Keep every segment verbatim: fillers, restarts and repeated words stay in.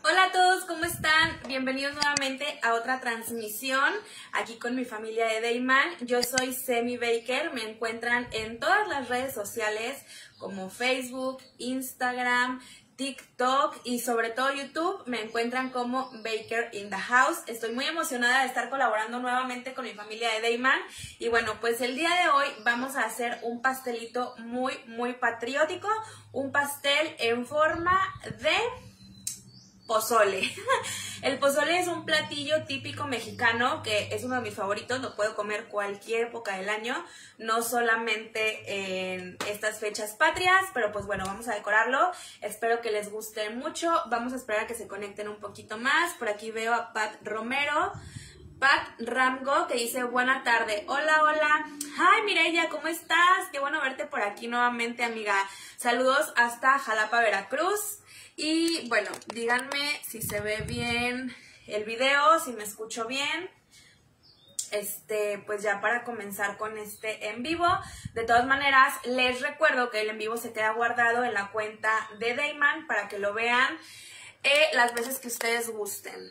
Hola a todos, ¿cómo están? Bienvenidos nuevamente a otra transmisión aquí con mi familia de Dayman. Yo soy Semi Baker, me encuentran en todas las redes sociales como Facebook, Instagram, TikTok y sobre todo YouTube. Me encuentran como Baker in the House. Estoy muy emocionada de estar colaborando nuevamente con mi familia de Dayman. Y bueno, pues el día de hoy vamos a hacer un pastelito muy, muy patriótico. Un pastel en forma de pozole. El pozole es un platillo típico mexicano que es uno de mis favoritos, lo puedo comer cualquier época del año, no solamente en estas fechas patrias, pero pues bueno, vamos a decorarlo. Espero que les guste mucho, vamos a esperar a que se conecten un poquito más. Por aquí veo a Pat Romero, Pat Ramgo, que dice buena tarde. Hola, hola. Hi Mireya, ¿cómo estás? Qué bueno verte por aquí nuevamente, amiga. Saludos hasta Jalapa, Veracruz. Y bueno, díganme si se ve bien el video, si me escucho bien. Este, pues ya para comenzar con este en vivo. De todas maneras, les recuerdo que el en vivo se queda guardado en la cuenta de Dayman para que lo vean eh, las veces que ustedes gusten.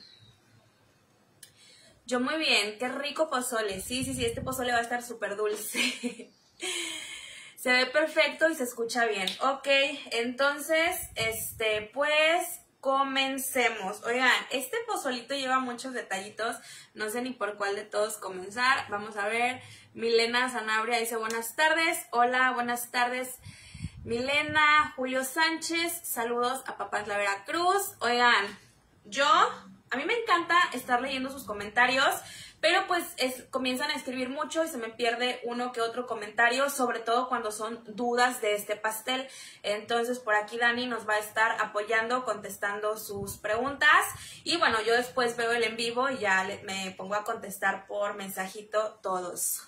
Yo muy bien, qué rico pozole. Sí, sí, sí, este pozole va a estar súper dulce. Se ve perfecto y se escucha bien. Ok, entonces, este, pues, comencemos. Oigan, este pozolito lleva muchos detallitos. No sé ni por cuál de todos comenzar. Vamos a ver. Milena Sanabria dice buenas tardes. Hola, buenas tardes. Milena, Julio Sánchez, saludos a Papantla, Veracruz. Oigan, yo, a mí me encanta estar leyendo sus comentarios, pero pues es, comienzan a escribir mucho y se me pierde uno que otro comentario, sobre todo cuando son dudas de este pastel. Entonces por aquí Dani nos va a estar apoyando, contestando sus preguntas. Y bueno, yo después veo el en vivo y ya le, me pongo a contestar por mensajito todos.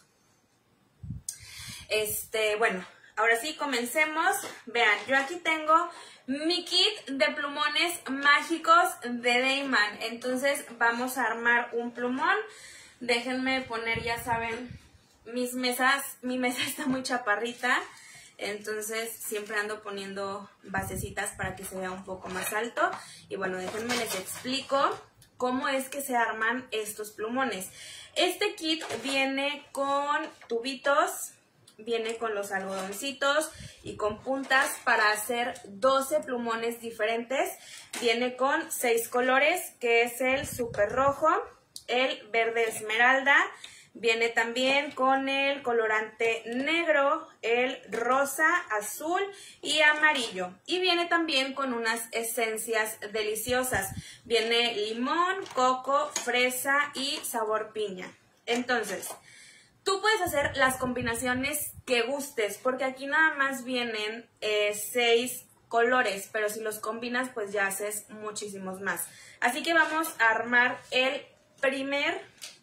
Este, bueno, ahora sí, comencemos. Vean, yo aquí tengo mi kit de plumones mágicos de Dayman. Entonces vamos a armar un plumón. Déjenme poner, ya saben, mis mesas, mi mesa está muy chaparrita, entonces siempre ando poniendo basecitas para que se vea un poco más alto. Y bueno, déjenme les explico cómo es que se arman estos plumones. Este kit viene con tubitos, viene con los algodoncitos y con puntas para hacer doce plumones diferentes. Viene con seis colores, que es el súper rojo, el verde esmeralda, viene también con el colorante negro, el rosa, azul y amarillo. Y viene también con unas esencias deliciosas. Viene limón, coco, fresa y sabor piña. Entonces, tú puedes hacer las combinaciones que gustes, porque aquí nada más vienen eh, seis colores, pero si los combinas, pues ya haces muchísimos más. Así que vamos a armar el primer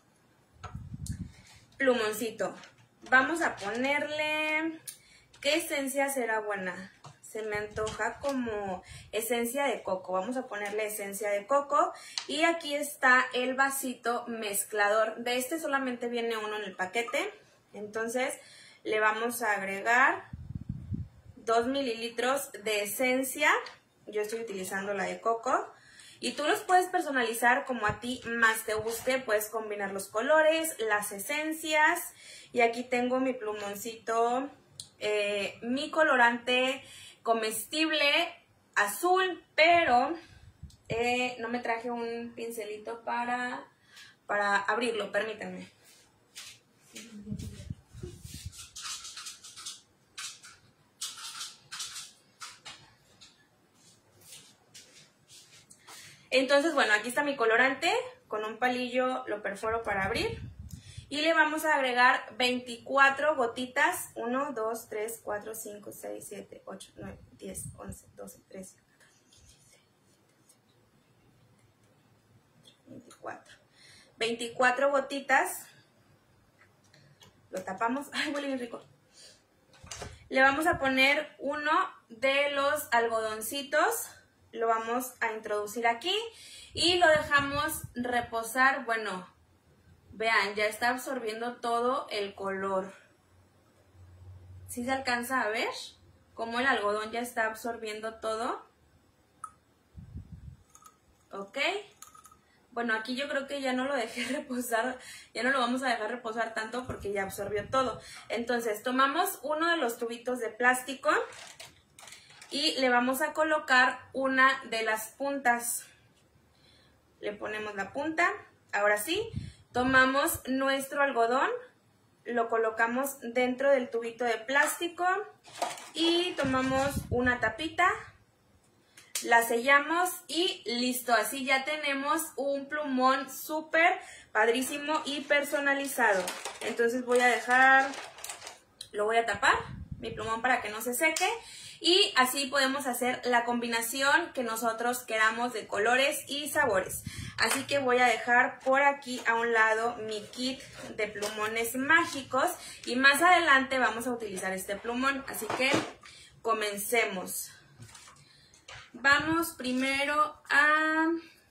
plumoncito. Vamos a ponerle... ¿Qué esencia será buena? Se me antoja como esencia de coco. Vamos a ponerle esencia de coco. Y aquí está el vasito mezclador. De este solamente viene uno en el paquete. Entonces le vamos a agregar dos mililitros de esencia. Yo estoy utilizando la de coco. Y tú los puedes personalizar como a ti más te guste. Puedes combinar los colores, las esencias. Y aquí tengo mi plumoncito, eh, mi colorante comestible azul, pero eh, no me traje un pincelito para, para abrirlo, permítanme. Entonces, bueno, aquí está mi colorante, con un palillo lo perforo para abrir. Y le vamos a agregar veinticuatro gotitas, uno, dos, tres, cuatro, cinco, seis, siete, ocho, nueve, diez, once, doce, trece, veinticuatro. veinticuatro gotitas. Lo tapamos. Ay, huele bien rico. Le vamos a poner uno de los algodoncitos. Lo vamos a introducir aquí y lo dejamos reposar. Bueno, vean, ya está absorbiendo todo el color. ¿Sí se alcanza a ver cómo el algodón ya está absorbiendo todo? Ok, ¿ok? Bueno, aquí yo creo que ya no lo dejé reposar, ya no lo vamos a dejar reposar tanto porque ya absorbió todo. Entonces, tomamos uno de los tubitos de plástico y le vamos a colocar una de las puntas. Le ponemos la punta. Ahora sí, tomamos nuestro algodón, lo colocamos dentro del tubito de plástico y tomamos una tapita, la sellamos y listo. Así ya tenemos un plumón súper padrísimo y personalizado. Entonces voy a dejar, lo voy a tapar, mi plumón, para que no se seque. Y así podemos hacer la combinación que nosotros queramos de colores y sabores. Así que voy a dejar por aquí a un lado mi kit de plumones mágicos. Y más adelante vamos a utilizar este plumón. Así que comencemos. Vamos primero a...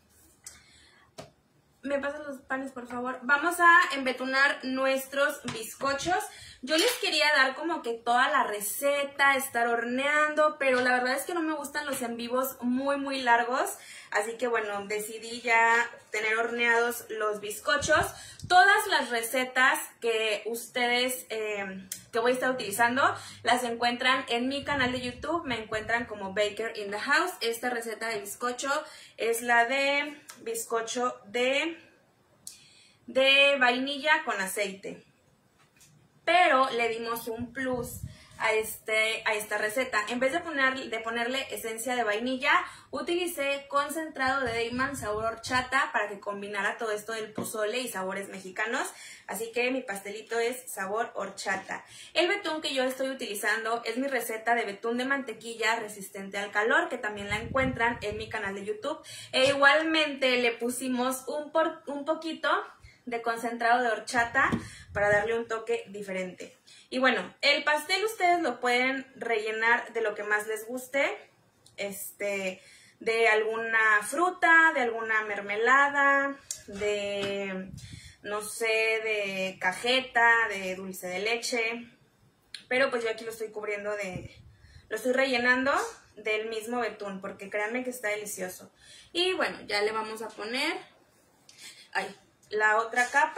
¿Me pasan los panes, por favor? Vamos a embetunar nuestros bizcochos. Yo les quería dar como que toda la receta, estar horneando, pero la verdad es que no me gustan los en vivos muy, muy largos. Así que bueno, decidí ya tener horneados los bizcochos. Todas las recetas que ustedes, eh, que voy a estar utilizando, las encuentran en mi canal de YouTube. Me encuentran como Baker in the House. Esta receta de bizcocho es la de bizcocho de, de vainilla con aceite. Pero le dimos un plus a, este, a esta receta. En vez de, poner, de ponerle esencia de vainilla, utilicé concentrado de Dayman sabor horchata para que combinara todo esto del pozole y sabores mexicanos. Así que mi pastelito es sabor horchata. El betún que yo estoy utilizando es mi receta de betún de mantequilla resistente al calor, que también la encuentran en mi canal de YouTube. E igualmente le pusimos un, por, un poquito de concentrado de horchata para darle un toque diferente. Y bueno, el pastel ustedes lo pueden rellenar de lo que más les guste, este, de alguna fruta, de alguna mermelada, de, no sé, de cajeta, de dulce de leche, pero pues yo aquí lo estoy cubriendo de, lo estoy rellenando del mismo betún, porque créanme que está delicioso. Y bueno, ya le vamos a poner, ay, la otra capa.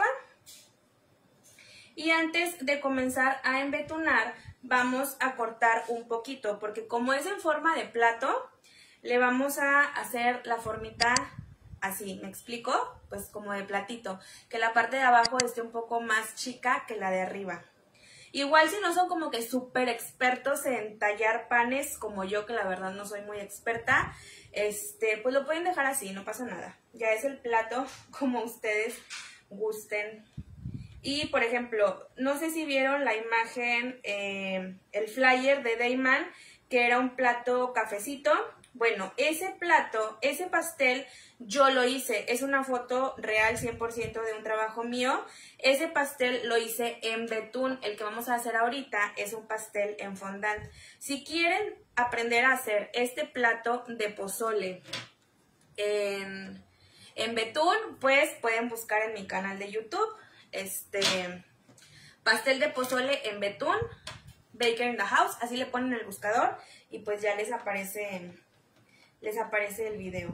Y antes de comenzar a embetunar, vamos a cortar un poquito, porque como es en forma de plato, le vamos a hacer la formita así, ¿me explico? Pues como de platito, que la parte de abajo esté un poco más chica que la de arriba. Igual si no son como que súper expertos en tallar panes, como yo, que la verdad no soy muy experta, este, pues lo pueden dejar así, no pasa nada. Ya es el plato como ustedes gusten. Y por ejemplo, no sé si vieron la imagen, eh, el flyer de Dayman, que era un plato cafecito. Bueno, ese plato, ese pastel, yo lo hice. Es una foto real, cien por ciento de un trabajo mío. Ese pastel lo hice en betún. El que vamos a hacer ahorita es un pastel en fondant. Si quieren aprender a hacer este plato de pozole en, en betún, pues pueden buscar en mi canal de YouTube. Este pastel de pozole en betún, Baker in the House, así le ponen en el buscador y pues ya les aparece, les aparece el video.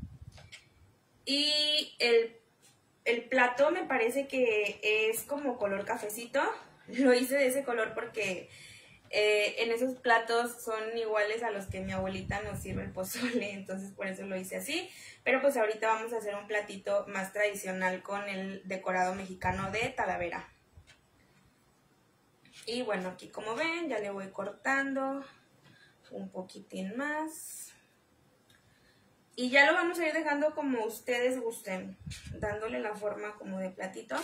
Y el, el plato me parece que es como color cafecito, lo hice de ese color porque eh, en esos platos son iguales a los que mi abuelita nos sirve el pozole, entonces por eso lo hice así. Pero pues ahorita vamos a hacer un platito más tradicional con el decorado mexicano de Talavera. Y bueno, aquí como ven, ya le voy cortando un poquitín más. Y ya lo vamos a ir dejando como ustedes gusten, dándole la forma como de platito.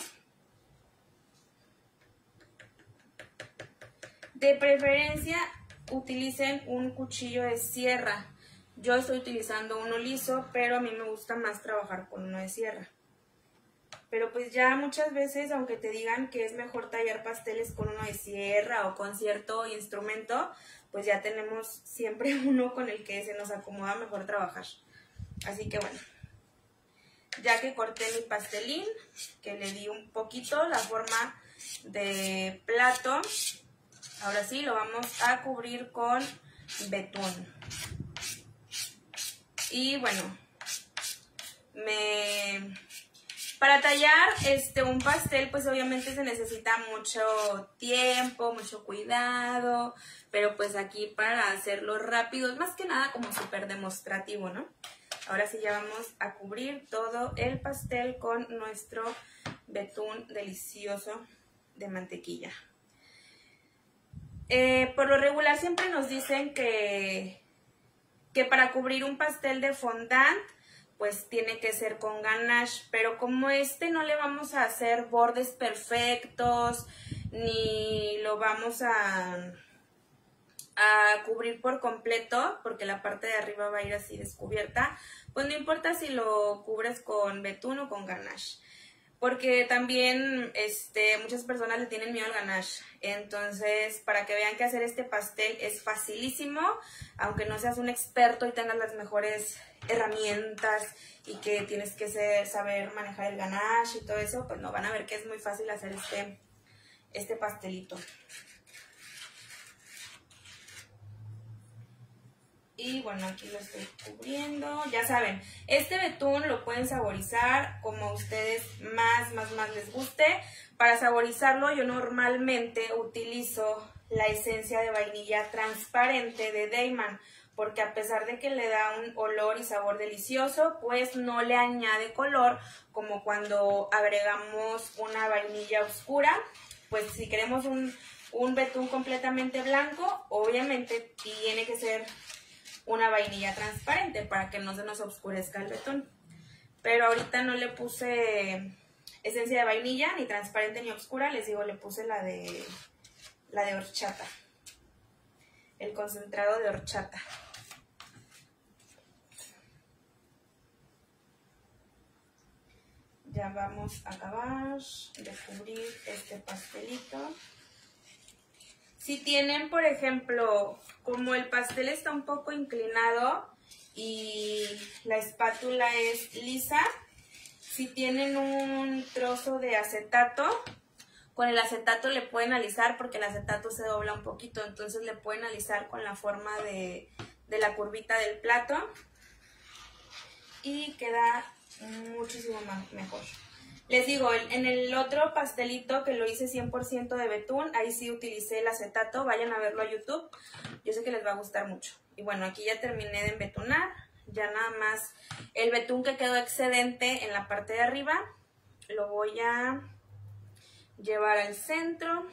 De preferencia, utilicen un cuchillo de sierra. Yo estoy utilizando uno liso, pero a mí me gusta más trabajar con uno de sierra. Pero pues ya muchas veces, aunque te digan que es mejor tallar pasteles con uno de sierra o con cierto instrumento, pues ya tenemos siempre uno con el que se nos acomoda mejor trabajar. Así que bueno, ya que corté mi pastelín, que le di un poquito la forma de plato, ahora sí lo vamos a cubrir con betún. Y bueno, me... Para tallar este, un pastel, pues obviamente se necesita mucho tiempo, mucho cuidado, pero pues aquí para hacerlo rápido, es más que nada como súper demostrativo, ¿no? Ahora sí ya vamos a cubrir todo el pastel con nuestro betún delicioso de mantequilla. Eh, por lo regular siempre nos dicen que, que para cubrir un pastel de fondant, pues tiene que ser con ganache, pero como este no le vamos a hacer bordes perfectos, ni lo vamos a, a cubrir por completo, porque la parte de arriba va a ir así descubierta, pues no importa si lo cubres con betún o con ganache, porque también este, muchas personas le tienen miedo al ganache. Entonces, para que vean que hacer este pastel es facilísimo, aunque no seas un experto y tengas las mejores herramientas y que tienes que ser, saber manejar el ganache y todo eso, pues no, van a ver que es muy fácil hacer este, este pastelito. Y bueno, aquí lo estoy cubriendo. Ya saben, este betún lo pueden saborizar como a ustedes más, más, más les guste. Para saborizarlo yo normalmente utilizo la esencia de vainilla transparente de Deiman, porque a pesar de que le da un olor y sabor delicioso, pues no le añade color como cuando agregamos una vainilla oscura. Pues si queremos un, un betún completamente blanco, obviamente tiene que ser una vainilla transparente para que no se nos oscurezca el betún. Pero ahorita no le puse esencia de vainilla, ni transparente ni oscura, les digo, le puse la de la de horchata, el concentrado de horchata. Ya vamos a acabar de cubrir este pastelito. Si tienen, por ejemplo, como el pastel está un poco inclinado y la espátula es lisa, si tienen un trozo de acetato, con el acetato le pueden alisar porque el acetato se dobla un poquito, entonces le pueden alisar con la forma de, de la curvita del plato y queda muchísimo más, mejor. Les digo, en el otro pastelito que lo hice cien por ciento de betún, ahí sí utilicé el acetato, vayan a verlo a YouTube, yo sé que les va a gustar mucho. Y bueno, aquí ya terminé de embetunar, ya nada más el betún que quedó excedente en la parte de arriba, lo voy a llevar al centro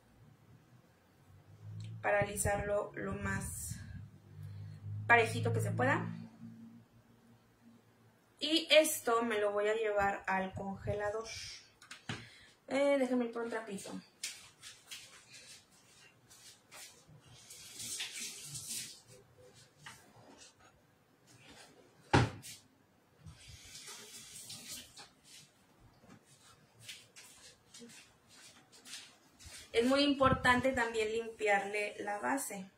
para alisarlo lo más parejito que se pueda. Y esto me lo voy a llevar al congelador. Eh, déjenme ir por un trapito. Es muy importante también limpiarle la base.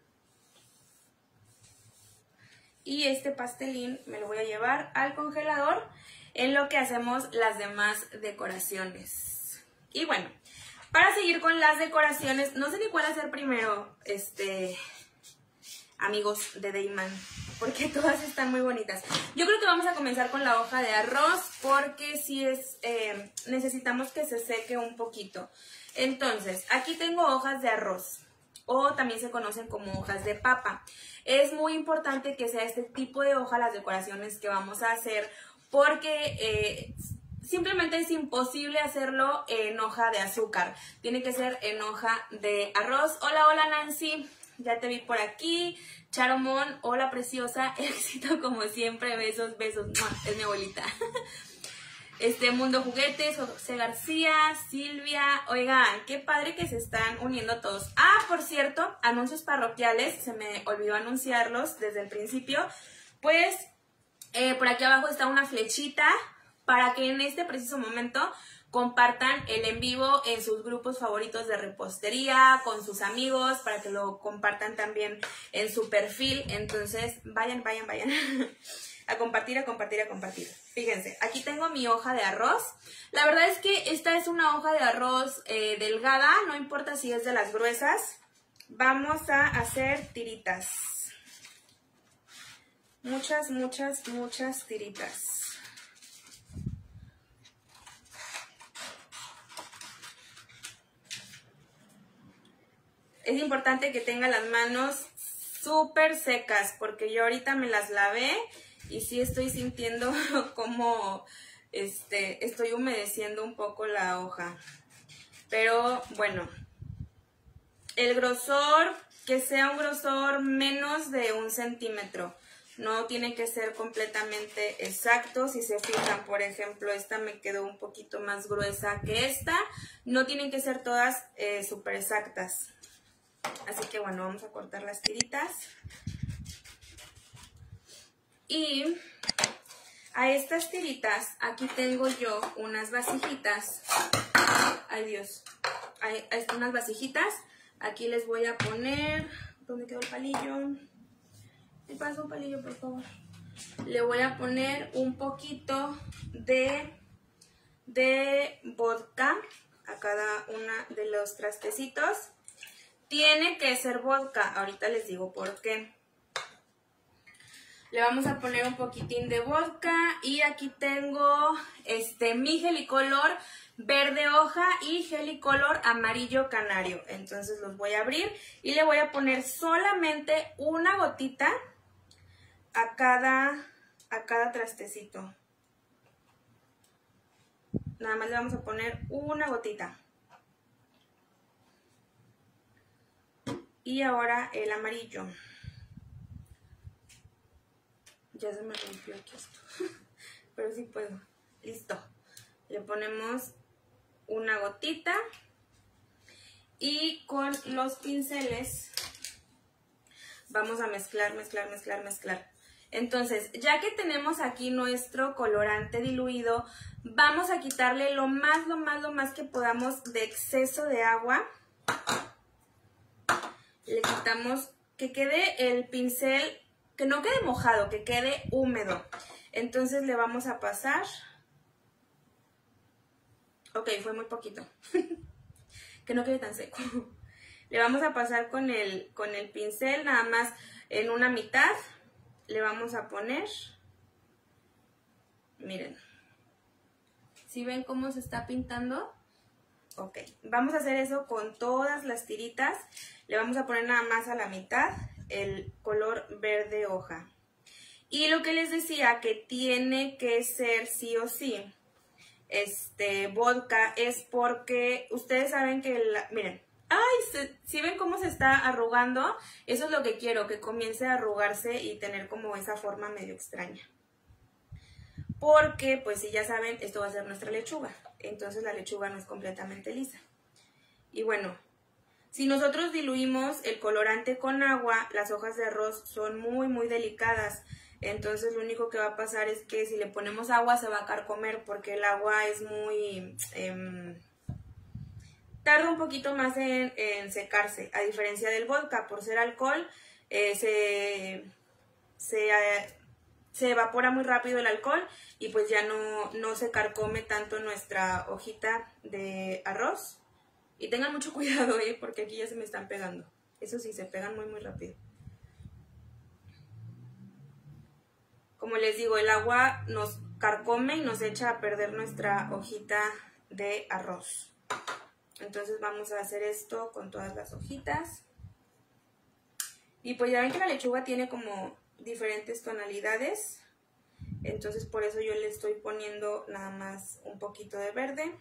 Y este pastelín me lo voy a llevar al congelador en lo que hacemos las demás decoraciones. Y bueno, para seguir con las decoraciones, no sé ni cuál hacer primero, este, amigos de Deiman, porque todas están muy bonitas. Yo creo que vamos a comenzar con la hoja de arroz, porque sí es, eh, necesitamos que se seque un poquito. Entonces, aquí tengo hojas de arroz, o también se conocen como hojas de papa. Es muy importante que sea este tipo de hoja las decoraciones que vamos a hacer, porque eh, simplemente es imposible hacerlo en hoja de azúcar. Tiene que ser en hoja de arroz. Hola, hola Nancy, ya te vi por aquí. Charomón, hola preciosa, éxito como siempre, besos, besos, es mi abuelita. Este Mundo Juguetes, José García, Silvia, oigan, qué padre que se están uniendo todos. Ah, por cierto, anuncios parroquiales, se me olvidó anunciarlos desde el principio. Pues eh, por aquí abajo está una flechita para que en este preciso momento compartan el en vivo en sus grupos favoritos de repostería, con sus amigos, para que lo compartan también en su perfil. Entonces, vayan, vayan, vayan. A compartir, a compartir, a compartir. Fíjense, aquí tengo mi hoja de arroz. La verdad es que esta es una hoja de arroz eh, delgada, no importa si es de las gruesas. Vamos a hacer tiritas. Muchas, muchas, muchas tiritas. es importante que tenga las manos súper secas, porque yo ahorita me las lavé y sí estoy sintiendo como este, estoy humedeciendo un poco la hoja. Pero bueno, el grosor, que sea un grosor menos de un centímetro. No tiene que ser completamente exacto. Si se fijan, por ejemplo, esta me quedó un poquito más gruesa que esta. No tienen que ser todas eh, súper exactas. Así que bueno, vamos a cortar las tiritas. Y a estas tiritas, aquí tengo yo unas vasijitas. Ay Dios, hay, hay unas vasijitas. Aquí les voy a poner, ¿dónde quedó el palillo? Me pasa un palillo, por favor. Le voy a poner un poquito de, de vodka a cada una de los trastecitos. Tiene que ser vodka, ahorita les digo por qué. Le vamos a poner un poquitín de vodka y aquí tengo este, mi Gelicolor verde hoja y Gelicolor amarillo canario. Entonces los voy a abrir y le voy a poner solamente una gotita a cada, a cada trastecito. Nada más le vamos a poner una gotita. Y ahora el amarillo. Ya se me rompió aquí esto, pero sí puedo. Listo. Le ponemos una gotita y con los pinceles vamos a mezclar, mezclar, mezclar, mezclar. Entonces, ya que tenemos aquí nuestro colorante diluido, vamos a quitarle lo más, lo más, lo más que podamos de exceso de agua. Le quitamos que quede el pincel, que no quede mojado, que quede húmedo. Entonces le vamos a pasar. Ok, fue muy poquito. Que no quede tan seco. Le vamos a pasar con el, con el pincel, nada más en una mitad. Le vamos a poner. Miren. ¿Sí ven cómo se está pintando? Ok, vamos a hacer eso con todas las tiritas. Le vamos a poner nada más a la mitad el color verde hoja. Y lo que les decía, que tiene que ser sí o sí este vodka, es porque ustedes saben que la, miren, ay, se, si ven cómo se está arrugando, eso es lo que quiero, que comience a arrugarse y tener como esa forma medio extraña. Porque, pues si ya saben, esto va a ser nuestra lechuga, entonces la lechuga no es completamente lisa. Y bueno, si nosotros diluimos el colorante con agua, las hojas de arroz son muy, muy delicadas. Entonces lo único que va a pasar es que si le ponemos agua se va a carcomer porque el agua es muy... Eh, tarda un poquito más en, en secarse, a diferencia del vodka. Por ser alcohol, eh, se, se, eh, se evapora muy rápido el alcohol y pues ya no, no se carcome tanto nuestra hojita de arroz. Y tengan mucho cuidado, ¿eh? Porque aquí ya se me están pegando. Eso sí, se pegan muy, muy rápido. Como les digo, el agua nos carcome y nos echa a perder nuestra hojita de arroz. Entonces vamos a hacer esto con todas las hojitas. Y pues ya ven que la lechuga tiene como diferentes tonalidades. Entonces por eso yo le estoy poniendo nada más un poquito de verde.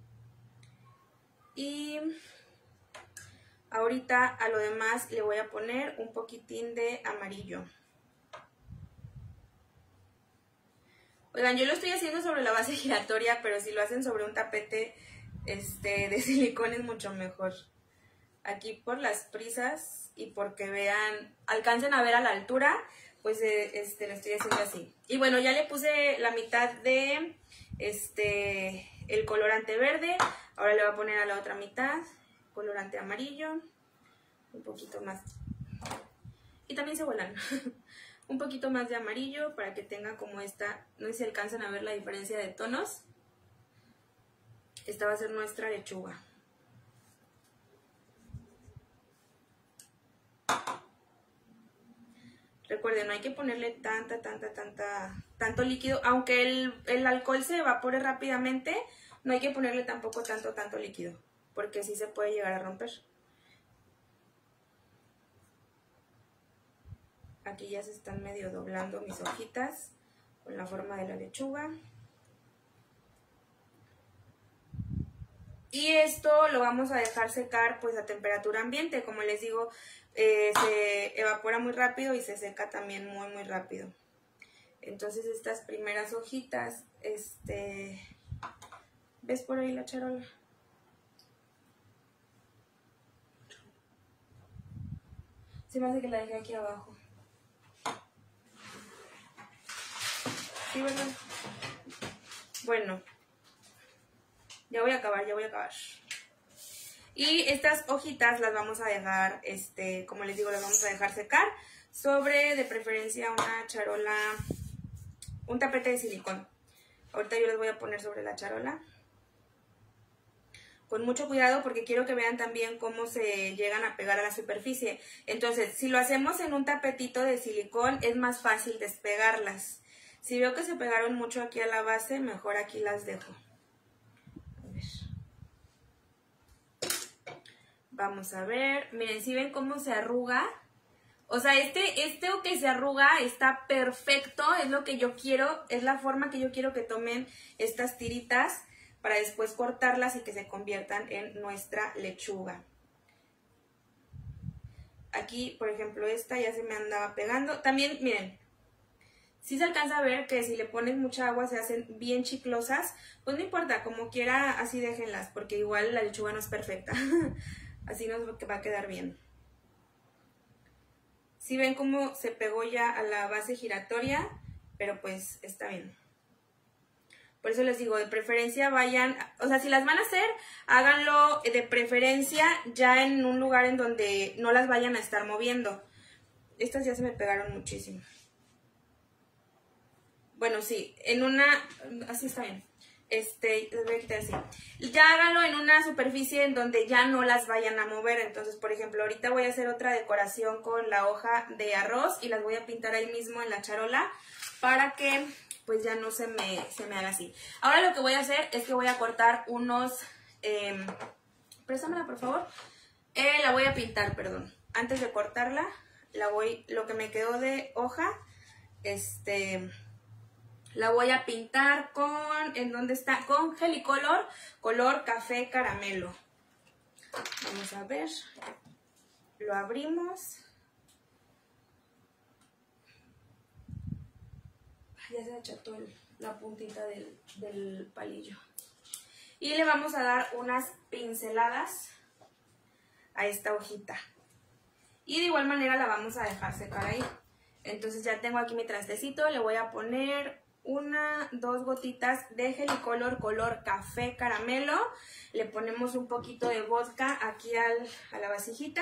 Y ahorita a lo demás le voy a poner un poquitín de amarillo. Oigan, yo lo estoy haciendo sobre la base giratoria, pero si lo hacen sobre un tapete este, de silicón es mucho mejor. Aquí por las prisas y porque vean, alcancen a ver a la altura, pues eh, este, lo estoy haciendo así. Y bueno, ya le puse la mitad de este, el colorante verde. Ahora le voy a poner a la otra mitad colorante amarillo. Un poquito más. Y también se vuelan. Un poquito más de amarillo para que tenga como esta, no sé si alcanzan a ver la diferencia de tonos. Esta va a ser nuestra lechuga. Recuerden, no hay que ponerle tanta, tanta, tanta, tanto líquido. Aunque el, el alcohol se evapore rápidamente, no hay que ponerle tampoco tanto, tanto líquido, porque sí se puede llegar a romper. Aquí ya se están medio doblando mis hojitas con la forma de la lechuga. Y esto lo vamos a dejar secar pues a temperatura ambiente. Como les digo, eh, se evapora muy rápido y se seca también muy muy rápido. Entonces estas primeras hojitas, este, ¿ves por ahí la charola? Se me hace que la dejé aquí abajo. ¿Sí, verdad? Bueno. Ya voy a acabar, ya voy a acabar. Y estas hojitas las vamos a dejar, este, como les digo, las vamos a dejar secar sobre, de preferencia, una charola, un tapete de silicón. Ahorita yo les voy a poner sobre la charola. Con mucho cuidado porque quiero que vean también cómo se llegan a pegar a la superficie. Entonces, si lo hacemos en un tapetito de silicón, es más fácil despegarlas. Si veo que se pegaron mucho aquí a la base, mejor aquí las dejo. Vamos a ver, miren, si ven cómo se arruga, o sea, este, este que se arruga está perfecto, es lo que yo quiero, es la forma que yo quiero que tomen estas tiritas para después cortarlas y que se conviertan en nuestra lechuga. Aquí, por ejemplo, esta ya se me andaba pegando. También, miren, si se alcanza a ver que si le pones mucha agua se hacen bien chiclosas, pues no importa, como quiera, así déjenlas, porque igual la lechuga no es perfecta. Así nos va a quedar bien. Si ven cómo se pegó ya a la base giratoria, pero pues está bien. Por eso les digo, de preferencia vayan, o sea, si las van a hacer, háganlo de preferencia ya en un lugar en donde no las vayan a estar moviendo. Estas ya se me pegaron muchísimo. Bueno, sí, en una, así está bien. Este, les voy a quitar así. Ya háganlo en una superficie en donde ya no las vayan a mover. Entonces, por ejemplo, ahorita voy a hacer otra decoración con la hoja de arroz y las voy a pintar ahí mismo en la charola para que pues ya no se me, se me haga así. Ahora lo que voy a hacer es que voy a cortar unos, eh, préstamela por favor, eh, la voy a pintar, perdón. Antes de cortarla, la voy, lo que me quedó de hoja, este... la voy a pintar con, ¿en dónde está? Con Gelicolor, color café caramelo. Vamos a ver. Lo abrimos. Ya se acható el, la puntita del, del palillo. Y le vamos a dar unas pinceladas a esta hojita. Y de igual manera la vamos a dejar secar ahí. Entonces ya tengo aquí mi trastecito, le voy a poner una, dos gotitas de Gelicolor color café caramelo. Le ponemos un poquito de vodka aquí al, a la vasijita.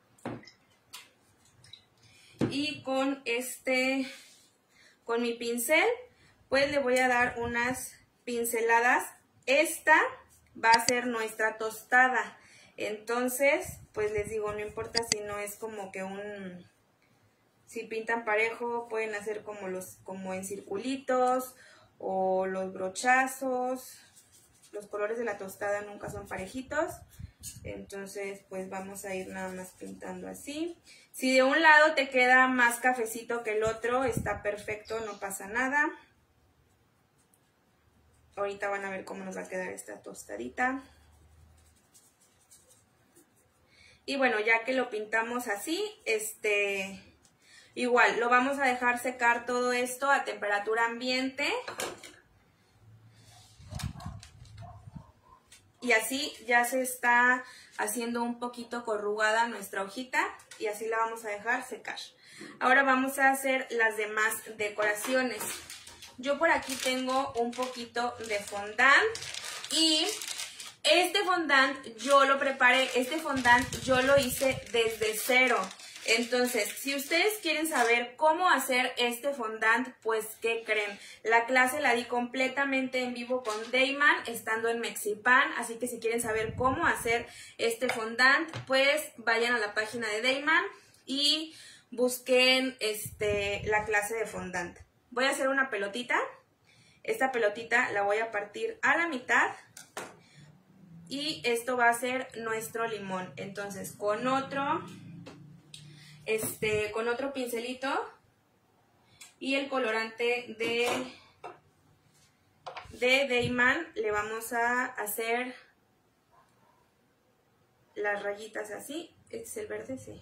Y con este, con mi pincel, pues le voy a dar unas pinceladas. Esta va a ser nuestra tostada. Entonces, pues les digo, no importa si no es como que un... Si pintan parejo, pueden hacer como los como en circulitos o los brochazos. Los colores de la tostada nunca son parejitos. Entonces, pues vamos a ir nada más pintando así. Si de un lado te queda más cafecito que el otro, está perfecto, no pasa nada. Ahorita van a ver cómo nos va a quedar esta tostadita. Y bueno, ya que lo pintamos así, este... igual, lo vamos a dejar secar todo esto a temperatura ambiente. Y así ya se está haciendo un poquito corrugada nuestra hojita. Y así la vamos a dejar secar. Ahora vamos a hacer las demás decoraciones. Yo por aquí tengo un poquito de fondant. Y este fondant yo lo preparé, este fondant yo lo hice desde cero. Entonces, si ustedes quieren saber cómo hacer este fondant, pues, ¿qué creen? La clase la di completamente en vivo con Dayman, estando en Mexipan, así que si quieren saber cómo hacer este fondant, pues, vayan a la página de Dayman y busquen este, la clase de fondant. Voy a hacer una pelotita, esta pelotita la voy a partir a la mitad y esto va a ser nuestro limón. Entonces, con otro... Este, con otro pincelito y el colorante de, de Dayman le vamos a hacer las rayitas así. Este es el verde, sí.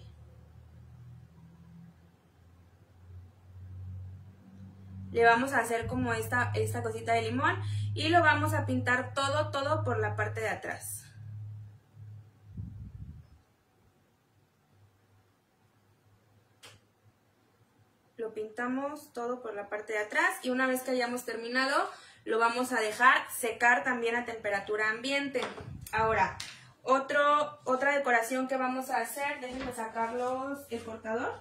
Le vamos a hacer como esta, esta cosita de limón y lo vamos a pintar todo, todo por la parte de atrás. Lo pintamos todo por la parte de atrás y una vez que hayamos terminado lo vamos a dejar secar también a temperatura ambiente. Ahora, otro, otra decoración que vamos a hacer, déjenme sacarlos el cortador.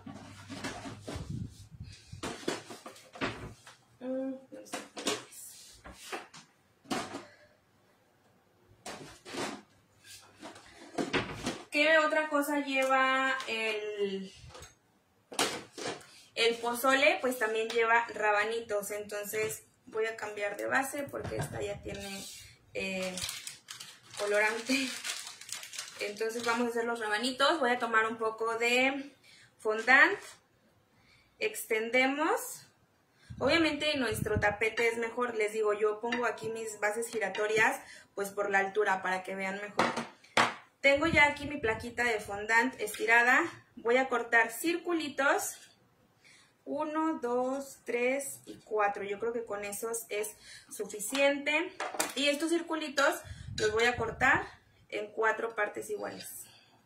¿Qué otra cosa lleva el, el pozole? Pues también lleva rabanitos, entonces voy a cambiar de base porque esta ya tiene eh, colorante. Entonces vamos a hacer los rabanitos. Voy a tomar un poco de fondant, extendemos. Obviamente nuestro tapete es mejor, les digo, yo pongo aquí mis bases giratorias pues por la altura para que vean mejor. Tengo ya aquí mi plaquita de fondant estirada, voy a cortar circulitos, uno, dos, tres y cuatro, yo creo que con esos es suficiente. Y estos circulitos los voy a cortar en cuatro partes iguales.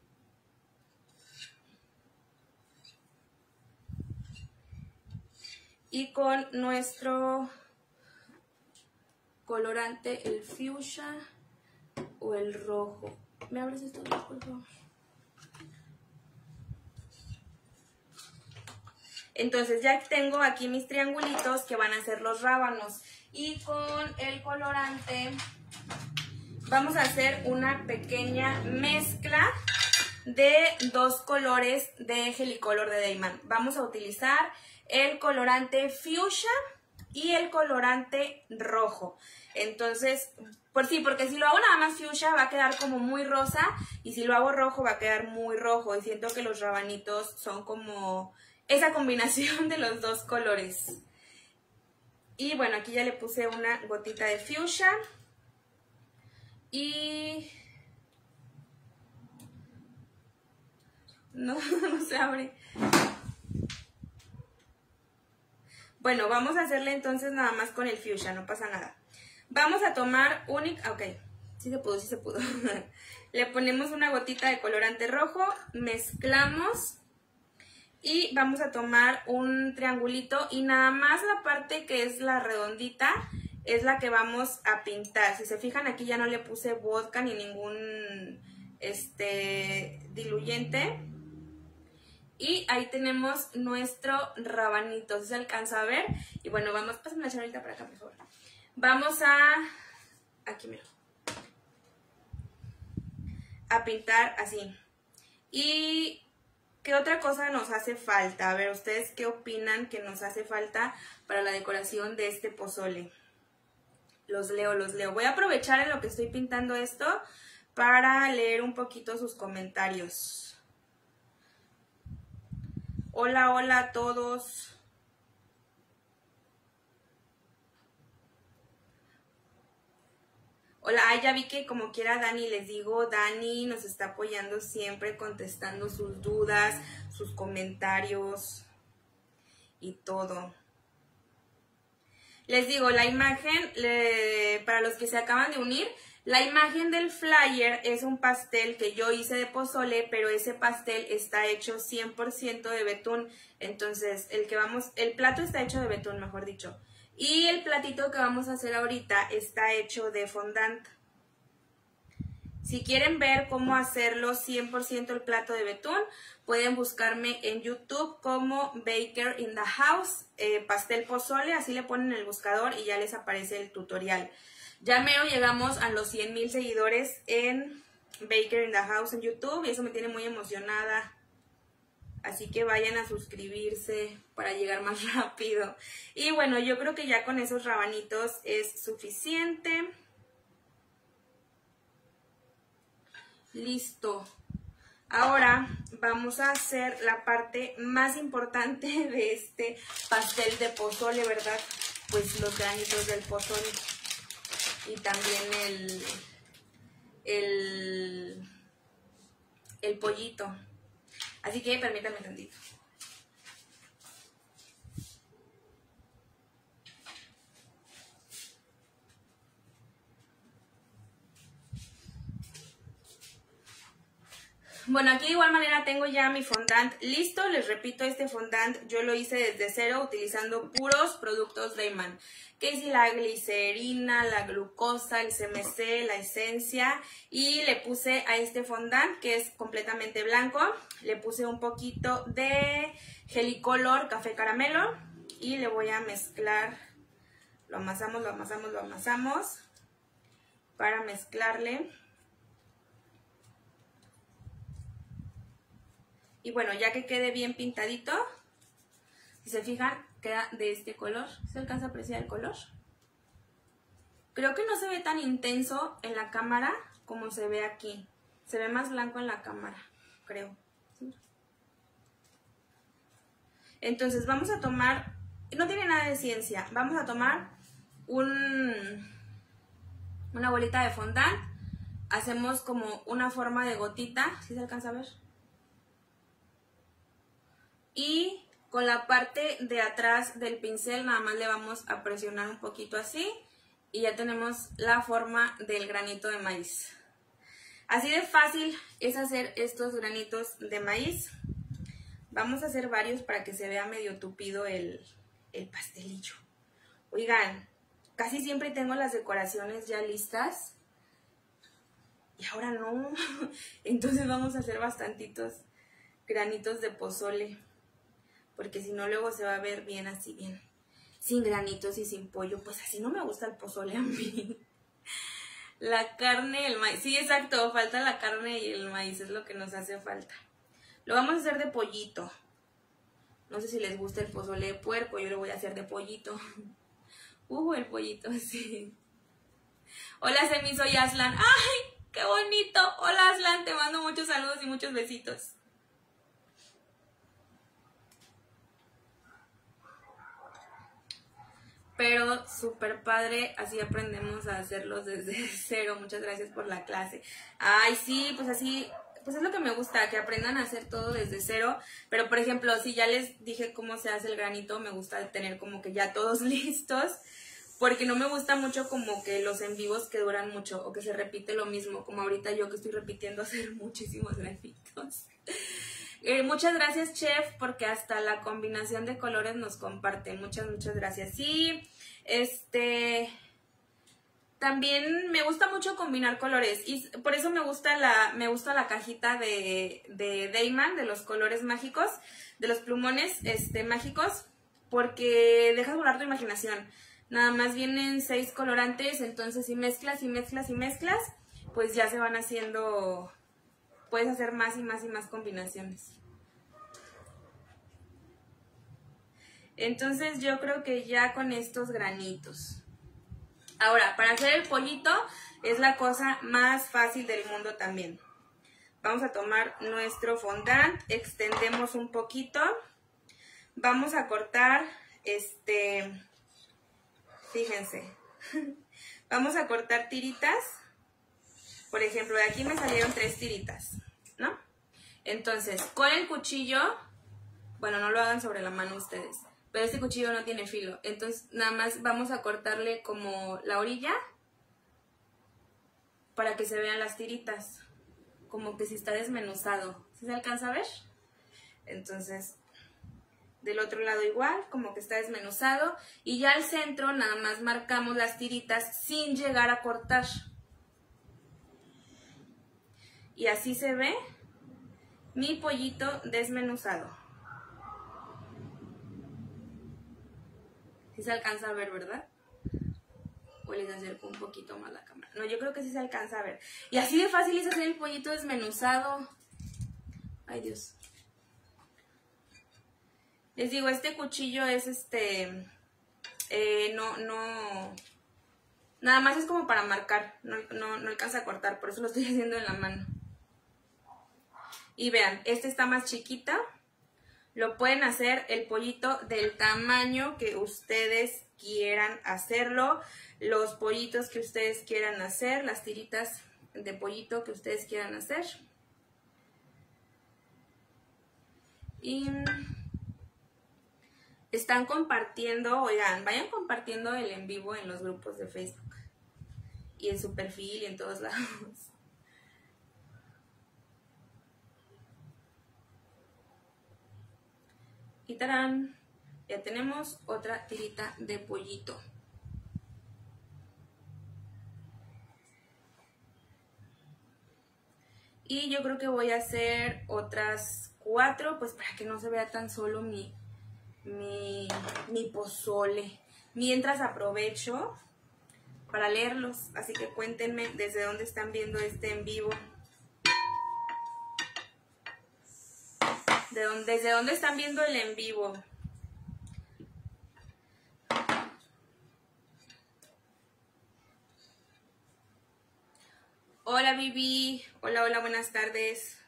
Y con nuestro colorante, el fuchsia o el rojo. ¿Me abres estos dos, por favor? Entonces ya tengo aquí mis triangulitos que van a ser los rábanos. Y con el colorante vamos a hacer una pequeña mezcla de dos colores de Gelicolor de Dayman. Vamos a utilizar el colorante fuchsia y el colorante rojo. Entonces, por sí, porque si lo hago nada más fuchsia va a quedar como muy rosa y si lo hago rojo va a quedar muy rojo. Y siento que los rabanitos son como esa combinación de los dos colores. Y bueno, aquí ya le puse una gotita de fuchsia y no, no se abre. Bueno, vamos a hacerle entonces nada más con el fuchsia, no pasa nada. Vamos a tomar un... Ok, sí se pudo, sí se pudo. Le ponemos una gotita de colorante rojo, mezclamos y vamos a tomar un triangulito y nada más la parte que es la redondita es la que vamos a pintar. Si se fijan, aquí ya no le puse vodka ni ningún este, diluyente. Y ahí tenemos nuestro rabanito, ¿se alcanza a ver? Y bueno, vamos, pásame la charolita para acá, por favor. Vamos a, aquí mira, a pintar así. ¿Y qué otra cosa nos hace falta? A ver, ¿ustedes qué opinan que nos hace falta para la decoración de este pozole? Los leo, los leo. Voy a aprovechar en lo que estoy pintando esto para leer un poquito sus comentarios. Hola, hola a todos. Hola, ay, ya vi que como quiera Dani, les digo, Dani nos está apoyando siempre, contestando sus dudas, sus comentarios y todo. Les digo, la imagen, le, para los que se acaban de unir, la imagen del flyer es un pastel que yo hice de pozole, pero ese pastel está hecho cien por ciento de betún. Entonces, el que vamos, el plato está hecho de betún, mejor dicho. Y el platito que vamos a hacer ahorita está hecho de fondant. Si quieren ver cómo hacerlo cien por ciento el plato de betún, pueden buscarme en YouTube como Baker in the House, eh, pastel pozole, así le ponen en el buscador y ya les aparece el tutorial. Ya mero llegamos a los cien mil seguidores en Baker in the House en YouTube y eso me tiene muy emocionada. Así que vayan a suscribirse para llegar más rápido. Y bueno, yo creo que ya con esos rabanitos es suficiente. Listo. Ahora vamos a hacer la parte más importante de este pastel de pozole, ¿verdad? Pues los granitos del pozole y también el, el, el pollito. Así que permítanme tantito. Bueno, aquí de igual manera tengo ya mi fondant listo. Les repito, este fondant yo lo hice desde cero utilizando puros productos Deiman. Que si la glicerina, la glucosa, el C M C, la esencia. Y le puse a este fondant, que es completamente blanco, le puse un poquito de Gelicolor café caramelo. Y le voy a mezclar, lo amasamos, lo amasamos, lo amasamos para mezclarle. Y bueno, ya que quede bien pintadito, si se fijan, queda de este color. ¿Se alcanza a apreciar el color? Creo que no se ve tan intenso en la cámara como se ve aquí. Se ve más blanco en la cámara, creo. ¿Sí? Entonces vamos a tomar, no tiene nada de ciencia, vamos a tomar un, una bolita de fondant. Hacemos como una forma de gotita, ¿sí se alcanza a ver? Y con la parte de atrás del pincel nada más le vamos a presionar un poquito así y ya tenemos la forma del granito de maíz. Así de fácil es hacer estos granitos de maíz. Vamos a hacer varios para que se vea medio tupido el, el pastelillo. Oigan, casi siempre tengo las decoraciones ya listas y ahora no. Entonces vamos a hacer bastantitos granitos de pozole. Porque si no luego se va a ver bien así, bien, sin granitos y sin pollo. Pues así no me gusta el pozole a mí. La carne, el maíz. Sí, exacto, falta la carne y el maíz, es lo que nos hace falta. Lo vamos a hacer de pollito. No sé si les gusta el pozole de puerco, yo lo voy a hacer de pollito. Uh, el pollito, sí. Hola, Semi, soy Aslan. ¡Ay, qué bonito! Hola, Aslan, te mando muchos saludos y muchos besitos. Pero súper padre, así aprendemos a hacerlos desde cero. Muchas gracias por la clase. Ay, sí, pues así, pues es lo que me gusta, que aprendan a hacer todo desde cero. Pero, por ejemplo, si ya les dije cómo se hace el granito, me gusta tener como que ya todos listos. Porque no me gusta mucho como que los en vivos que duran mucho o que se repite lo mismo. Como ahorita yo que estoy repitiendo hacer muchísimos granitos. Eh, muchas gracias, chef, porque hasta la combinación de colores nos comparten. Muchas, muchas gracias. Sí, este... también me gusta mucho combinar colores. Y por eso me gusta la, me gusta la cajita de, de Deiman, de los colores mágicos, de los plumones este, mágicos, porque dejas volar tu imaginación. Nada más vienen seis colorantes, entonces si mezclas y mezclas y mezclas, pues ya se van haciendo... puedes hacer más y más y más combinaciones. Entonces yo creo que ya con estos granitos. Ahora, para hacer el pollito es la cosa más fácil del mundo también. Vamos a tomar nuestro fondant, extendemos un poquito. Vamos a cortar, este, fíjense, vamos a cortar tiritas. Por ejemplo, de aquí me salieron tres tiritas, ¿no? Entonces, con el cuchillo, bueno, no lo hagan sobre la mano ustedes, pero este cuchillo no tiene filo. Entonces, nada más vamos a cortarle como la orilla para que se vean las tiritas, como que si está desmenuzado. ¿Sí se alcanza a ver? Entonces, del otro lado igual, como que está desmenuzado. Y ya al centro nada más marcamos las tiritas sin llegar a cortar. Y así se ve mi pollito desmenuzado. Sí se alcanza a ver, ¿verdad? O les acerco un poquito más la cámara. No, yo creo que sí se alcanza a ver. Y así de fácil es hacer el pollito desmenuzado. Ay, Dios. Les digo, este cuchillo es este... Eh, no, no... Nada más es como para marcar. No, no, no alcanza a cortar, por eso lo estoy haciendo en la mano. Y vean, este está más chiquita. Lo pueden hacer el pollito del tamaño que ustedes quieran hacerlo. Los pollitos que ustedes quieran hacer, las tiritas de pollito que ustedes quieran hacer. Y están compartiendo, oigan, vayan compartiendo el en vivo en los grupos de Facebook y en su perfil y en todos lados. Y tarán, ya tenemos otra tirita de pollito. Y yo creo que voy a hacer otras cuatro, pues para que no se vea tan solo mi, mi, mi pozole. Mientras aprovecho para leerlos, así que cuéntenme desde dónde están viendo este en vivo. De dónde, ¿Desde dónde están viendo el en vivo? Hola Vivi, hola, hola, buenas tardes.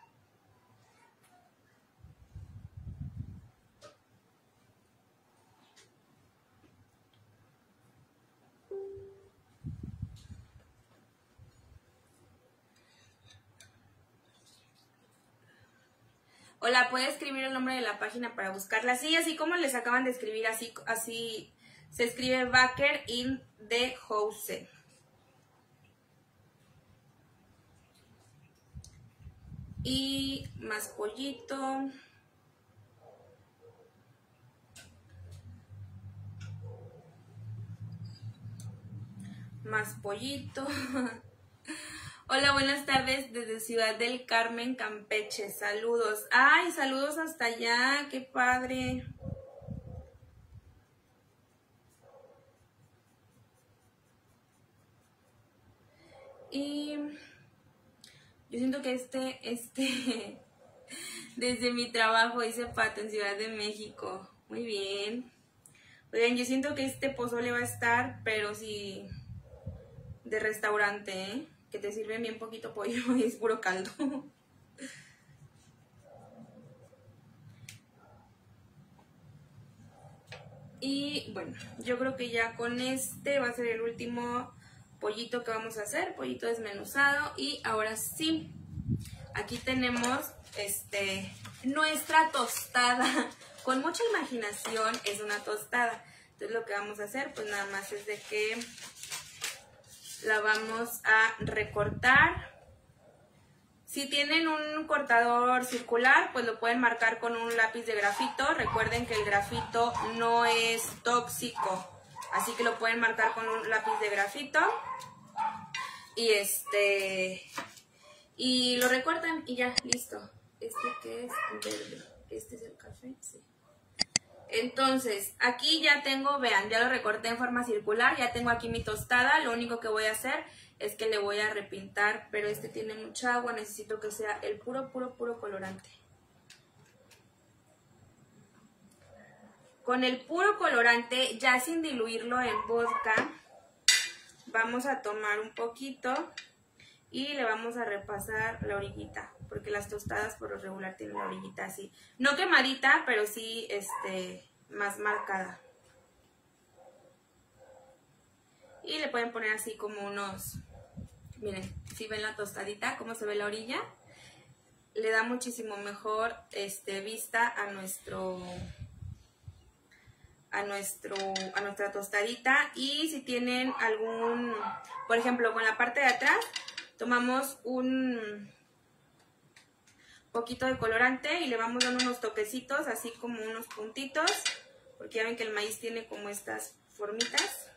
Hola, ¿puede escribir el nombre de la página para buscarla? Sí, así como les acaban de escribir, así, así se escribe Baker in the House. Y más pollito. Más pollito. Hola, buenas tardes desde Ciudad del Carmen, Campeche. Saludos. Ay, saludos hasta allá. Qué padre. Y yo siento que este, este, desde mi trabajo hice Pato en Ciudad de México. Muy bien. Oigan, yo siento que este pozole va a estar, pero sí, de restaurante, ¿eh? Que te sirven bien poquito pollo y es puro caldo. Y bueno, yo creo que ya con este va a ser el último pollito que vamos a hacer, pollito desmenuzado. Y ahora sí, aquí tenemos este nuestra tostada. Con mucha imaginación es una tostada. Entonces lo que vamos a hacer pues nada más es de que la vamos a recortar. Si tienen un cortador circular, pues lo pueden marcar con un lápiz de grafito. Recuerden que el grafito no es tóxico, así que lo pueden marcar con un lápiz de grafito. Y este y lo recortan y ya, listo. Este que es verde, este es el café, sí. Entonces, aquí ya tengo, vean, ya lo recorté en forma circular, ya tengo aquí mi tostada. Lo único que voy a hacer es que le voy a repintar, pero este tiene mucha agua, necesito que sea el puro, puro, puro colorante. Con el puro colorante, ya sin diluirlo en vodka, vamos a tomar un poquito y le vamos a repasar la orillita, porque las tostadas por lo regular tienen la orillita así, no quemadita, pero sí este, más marcada. Y le pueden poner así como unos, miren, si ven la tostadita, cómo se ve la orilla, le da muchísimo mejor este, vista a nuestro, a nuestro, a nuestra tostadita. Y si tienen algún, por ejemplo, con la parte de atrás, tomamos un poquito de colorante y le vamos dando unos toquecitos, así como unos puntitos, porque ya ven que el maíz tiene como estas formitas.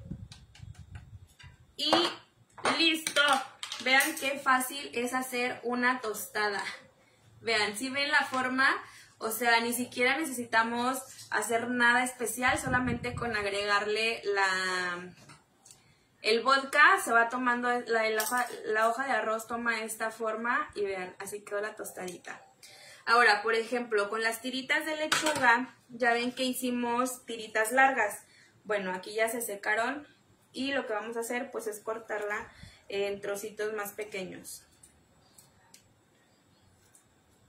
Y listo. Vean qué fácil es hacer una tostada. Vean, si ven la forma, o sea, ni siquiera necesitamos hacer nada especial, solamente con agregarle la... el vodka se va tomando, la, la, hoja, la hoja de arroz toma esta forma y vean, así quedó la tostadita. Ahora, por ejemplo, con las tiritas de lechuga, ya ven que hicimos tiritas largas. Bueno, aquí ya se secaron y lo que vamos a hacer pues es cortarla en trocitos más pequeños.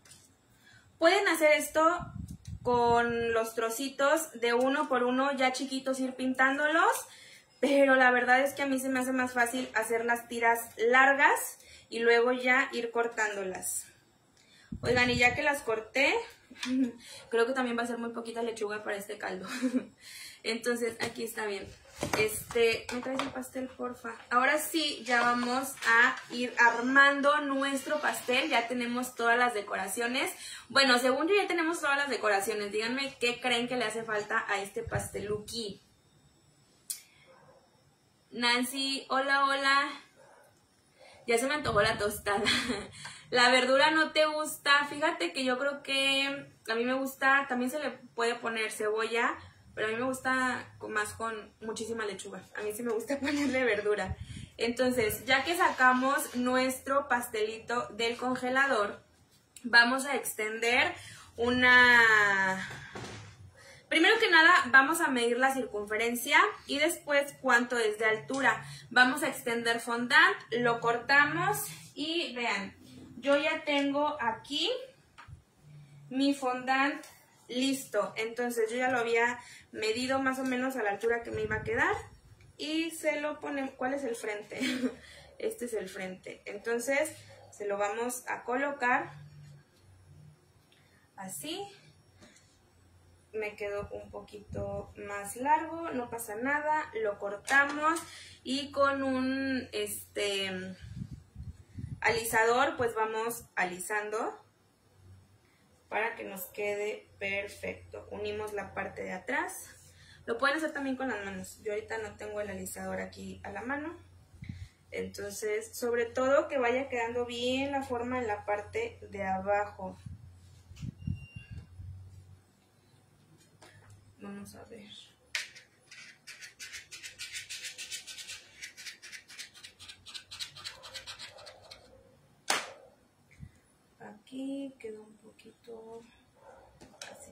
Pueden hacer esto con los trocitos de uno por uno, ya chiquitos, ir pintándolos, pero la verdad es que a mí se me hace más fácil hacer las tiras largas y luego ya ir cortándolas. Oigan, y ya que las corté, creo que también va a ser muy poquita lechuga para este caldo. Entonces, aquí está bien. Este, ¿me traes el pastel, porfa? Ahora sí, ya vamos a ir armando nuestro pastel. Ya tenemos todas las decoraciones. Bueno, según yo ya tenemos todas las decoraciones. Díganme qué creen que le hace falta a este pasteluki. Nancy, hola, hola. Ya se me antojó la tostada. La verdura no te gusta. Fíjate que yo creo que a mí me gusta, también se le puede poner cebolla, pero a mí me gusta más con muchísima lechuga. A mí sí me gusta ponerle verdura. Entonces, ya que sacamos nuestro pastelito del congelador, vamos a extender una... Primero que nada, vamos a medir la circunferencia y después cuánto es de altura. Vamos a extender fondant, lo cortamos y vean, yo ya tengo aquí mi fondant listo. Entonces yo ya lo había medido más o menos a la altura que me iba a quedar y se lo ponemos. ¿Cuál es el frente? Este es el frente. Entonces se lo vamos a colocar así. Me quedó un poquito más largo, no pasa nada, lo cortamos y con un este alisador pues vamos alisando para que nos quede perfecto. Unimos la parte de atrás, lo pueden hacer también con las manos, yo ahorita no tengo el alisador aquí a la mano, entonces sobre todo que vaya quedando bien la forma en la parte de abajo. Vamos a ver. Aquí quedó un poquito así.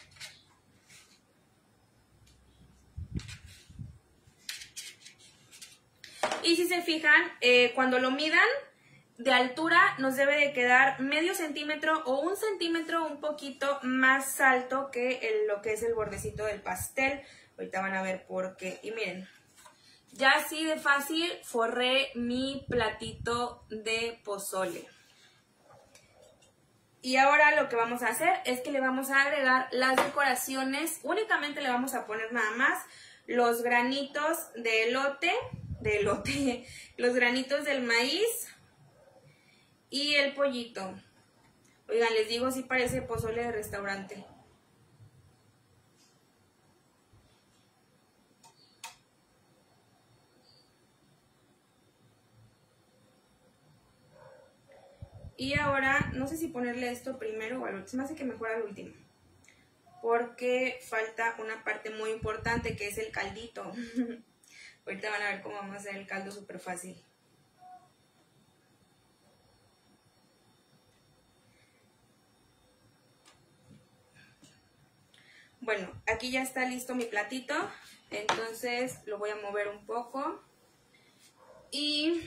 Y si se fijan, eh, cuando lo midan, de altura nos debe de quedar medio centímetro o un centímetro un poquito más alto que el, lo que es el bordecito del pastel. Ahorita van a ver por qué. Y miren, ya así de fácil forré mi platito de pozole. Y ahora lo que vamos a hacer es que le vamos a agregar las decoraciones. Únicamente le vamos a poner nada más los granitos de elote, de elote, los granitos del maíz y el pollito. Oigan, les digo, sí parece pozole de restaurante. Y ahora, no sé si ponerle esto primero o al último. Se me hace que mejor al último, porque falta una parte muy importante que es el caldito. Ahorita van a ver cómo vamos a hacer el caldo súper fácil. Bueno, aquí ya está listo mi platito, entonces lo voy a mover un poco y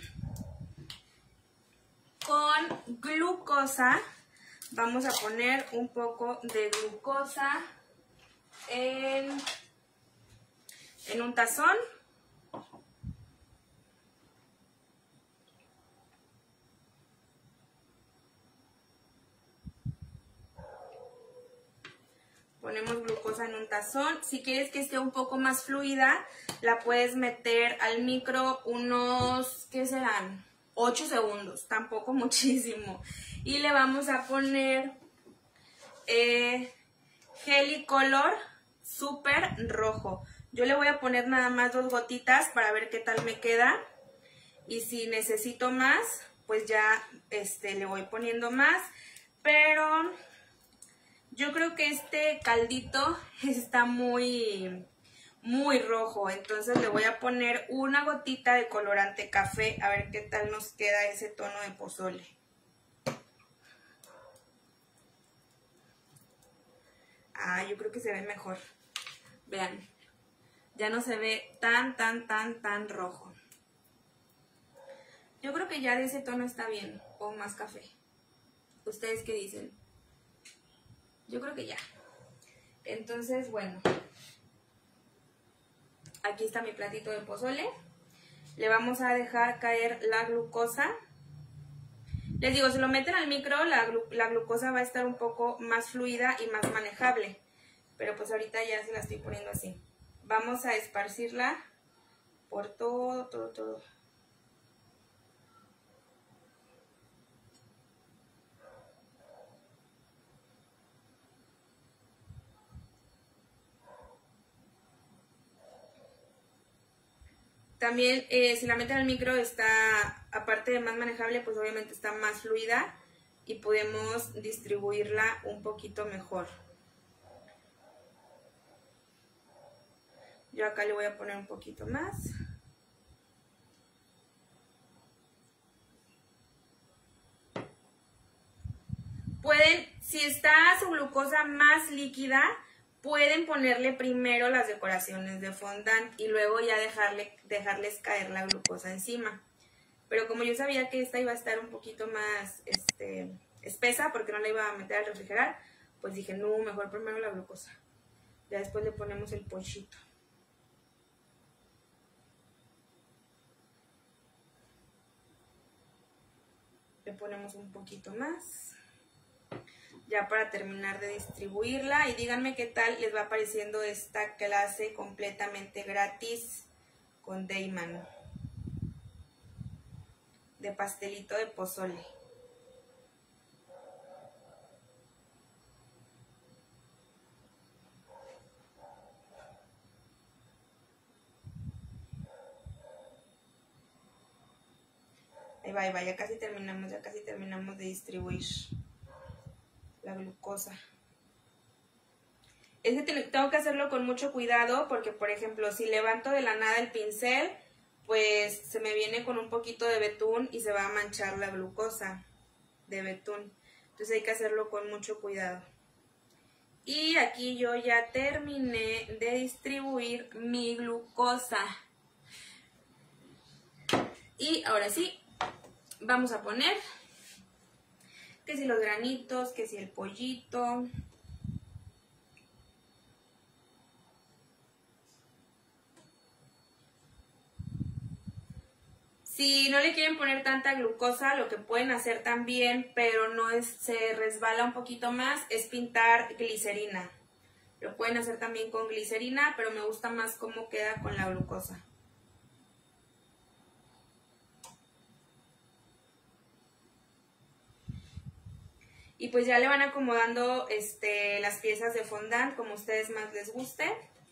con glucosa vamos a poner un poco de glucosa en, en un tazón. Ponemos glucosa en un tazón. Si quieres que esté un poco más fluida, la puedes meter al micro unos, ¿qué serán? ocho segundos, tampoco muchísimo. Y le vamos a poner eh, Gelicolor súper rojo. Yo le voy a poner nada más dos gotitas para ver qué tal me queda. Y si necesito más, pues ya este, le voy poniendo más. Pero yo creo que este caldito está muy, muy rojo. Entonces le voy a poner una gotita de colorante café. A ver qué tal nos queda ese tono de pozole. Ah, yo creo que se ve mejor. Vean, ya no se ve tan, tan, tan, tan rojo. Yo creo que ya de ese tono está bien, o más café. ¿Ustedes qué dicen? Yo creo que ya. Entonces, bueno, aquí está mi platito de pozole. Le vamos a dejar caer la glucosa. Les digo, si lo meten al micro, la, glu la glucosa va a estar un poco más fluida y más manejable. Pero pues ahorita ya se la estoy poniendo así. Vamos a esparcirla por todo, todo, todo. También eh, si la meten al micro está, aparte de más manejable, pues obviamente está más fluida y podemos distribuirla un poquito mejor. Yo acá le voy a poner un poquito más. Pueden, si está su glucosa más líquida, pueden ponerle primero las decoraciones de fondant y luego ya dejarle, dejarles caer la glucosa encima. Pero como yo sabía que esta iba a estar un poquito más este, espesa porque no la iba a meter al refrigerar, pues dije, no, mejor primero la glucosa. Ya después le ponemos el pochito. Le ponemos un poquito más. Ya para terminar de distribuirla. Y díganme qué tal les va pareciendo esta clase completamente gratis con Dayman. De pastelito de pozole. Ahí va, ahí va, ya casi terminamos, ya casi terminamos de distribuir la glucosa. Es que tengo que hacerlo con mucho cuidado porque, por ejemplo, si levanto de la nada el pincel, pues se me viene con un poquito de betún y se va a manchar la glucosa de betún. Entonces hay que hacerlo con mucho cuidado. Y aquí yo ya terminé de distribuir mi glucosa. Y ahora sí, vamos a poner que si los granitos, que si el pollito. Si no le quieren poner tanta glucosa, lo que pueden hacer también, pero no es, se resbala un poquito más, es pintar glicerina. Lo pueden hacer también con glicerina, pero me gusta más cómo queda con la glucosa. Y pues ya le van acomodando este, las piezas de fondant como a ustedes más les guste.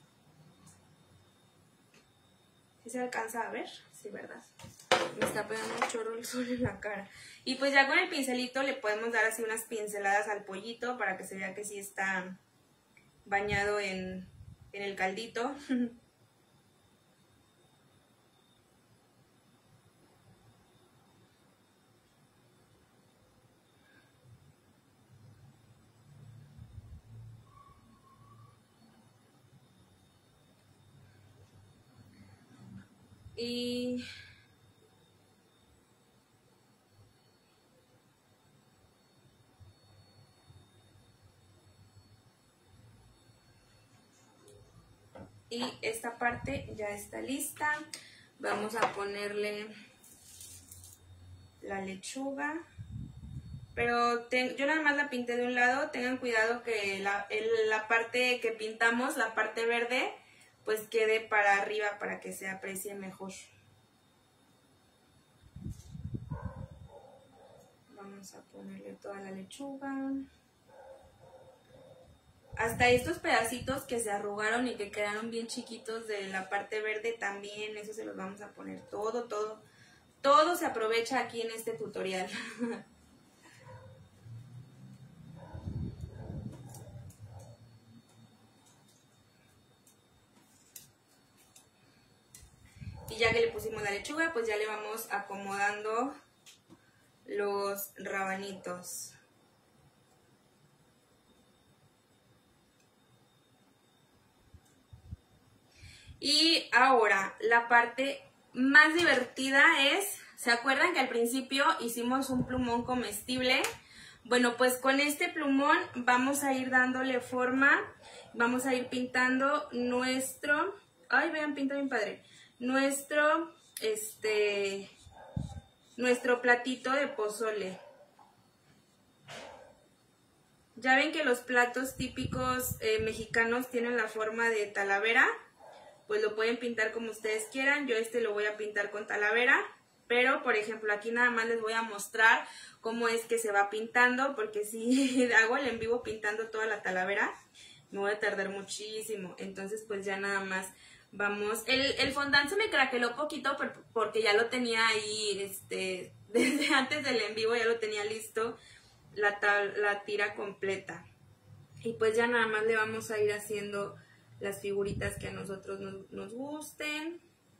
¿Sí se alcanza a ver? Sí, ¿verdad? Me está pegando un chorro el sol en la cara. Y pues ya con el pincelito le podemos dar así unas pinceladas al pollito para que se vea que sí está bañado en, en el caldito. Y y esta parte ya está lista. Vamos a ponerle la lechuga. Pero ten, yo nada más la pinté de un lado. Tengan cuidado que la, el, la parte que pintamos, la parte verde, pues quede para arriba para que se aprecie mejor. Vamos a ponerle toda la lechuga. Hasta estos pedacitos que se arrugaron y que quedaron bien chiquitos de la parte verde también, eso se los vamos a poner todo, todo. Todo se aprovecha aquí en este tutorial. Y ya que le pusimos la lechuga, pues ya le vamos acomodando los rabanitos. Y ahora, la parte más divertida es, ¿se acuerdan que al principio hicimos un plumón comestible? Bueno, pues con este plumón vamos a ir dándole forma, vamos a ir pintando nuestro, ay, vean, pinta bien padre, nuestro, este, nuestro platito de pozole. Ya ven que los platos típicos eh, mexicanos tienen la forma de talavera, pues lo pueden pintar como ustedes quieran. Yo este lo voy a pintar con talavera, pero por ejemplo aquí nada más les voy a mostrar cómo es que se va pintando, porque si hago el en vivo pintando toda la talavera me voy a tardar muchísimo. Entonces pues ya nada más vamos, el, el fondant se me craqueló poquito porque ya lo tenía ahí, este, desde antes del en vivo ya lo tenía listo, la, la tira completa. Y pues ya nada más le vamos a ir haciendo las figuritas que a nosotros nos, nos gusten.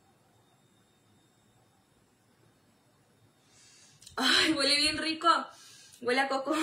¡Ay, huele bien rico! Huele a coco.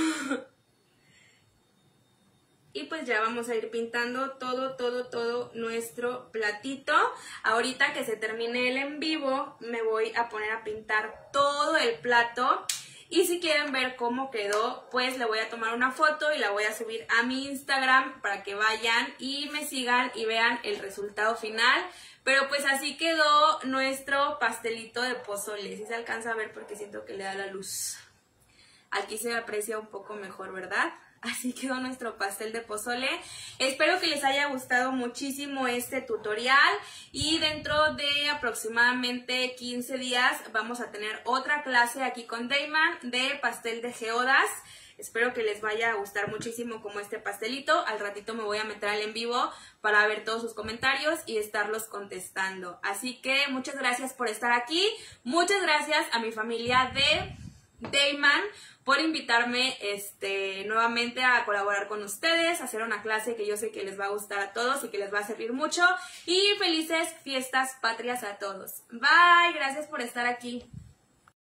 Y pues ya vamos a ir pintando todo, todo, todo nuestro platito. Ahorita que se termine el en vivo, me voy a poner a pintar todo el plato. Y si quieren ver cómo quedó, pues le voy a tomar una foto y la voy a subir a mi Instagram para que vayan y me sigan y vean el resultado final. Pero pues así quedó nuestro pastelito de pozole. Si se alcanza a ver porque siento que le da la luz. Aquí se aprecia un poco mejor, ¿verdad? Así quedó nuestro pastel de pozole. Espero que les haya gustado muchísimo este tutorial y dentro de aproximadamente quince días vamos a tener otra clase aquí con Dayman de pastel de geodas. Espero que les vaya a gustar muchísimo como este pastelito. Al ratito me voy a meter al en vivo para ver todos sus comentarios y estarlos contestando. Así que muchas gracias por estar aquí. Muchas gracias a mi familia de Dayman por invitarme este, nuevamente a colaborar con ustedes, a hacer una clase que yo sé que les va a gustar a todos y que les va a servir mucho. Y felices fiestas patrias a todos. Bye, gracias por estar aquí.